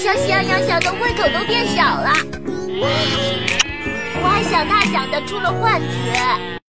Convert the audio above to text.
小喜羊羊想的胃口都变小了。我还想他想的出了幻觉。